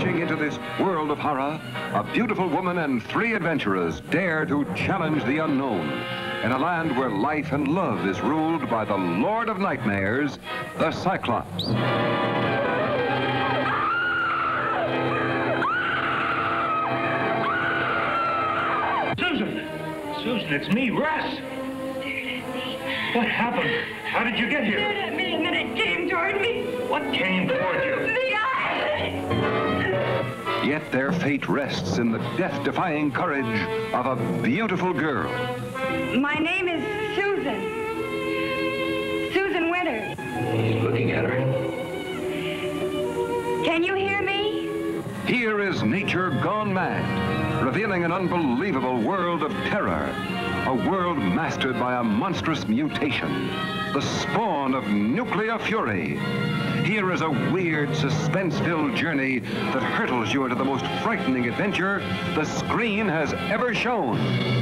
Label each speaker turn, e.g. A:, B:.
A: Dashing into this world of horror, a beautiful woman and 3 adventurers dare to challenge the unknown in a land where life and love is ruled by the Lord of Nightmares, the Cyclops.
B: Susan, it's me, Russ. What happened? How did you get here?
C: Stared at me and then it came toward me.
B: What came toward you?
C: The eye!
A: Yet their fate rests in the death-defying courage of a beautiful girl.
C: My name is Susan. Susan Winters.
B: He's looking at her.
C: Can you hear me?
A: Here is nature gone mad, revealing an unbelievable world of terror, a world mastered by a monstrous mutation, the spawn of nuclear fury. Here is a weird, suspense-filled journey that hurtles you into the most frightening adventure the screen has ever shown.